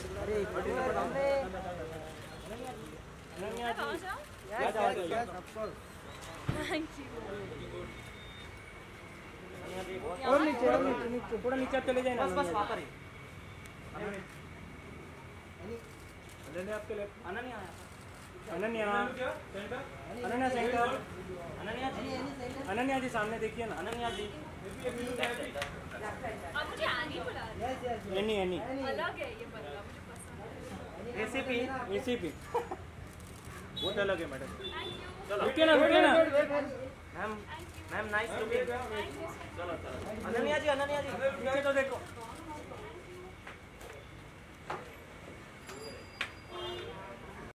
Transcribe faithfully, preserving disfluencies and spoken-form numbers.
अरे thank you. और नीचे और नीचे नीचे थोड़ा नीचे चले जाए ना। बस बस वहाँ पर ही। अनन्या आपके लेफ्ट। अनन्या अनन्या अनन्या सेंटर। अनन्या जी अनन्या जी सामने देखिए ना। अनन्या जी आप मुझे आनी बुला रहे हैं। एनी एनी अलग है ये बंदा, मुझे पसंद है। एसीपी एसीपी बहुत अलग है मैडम। Thank you. चलो रुकिए ना रुकिए ना। Ma'am ma'am nice looking. चलो चलो अनन्या जी अनन्या जी नीचे तो देखो।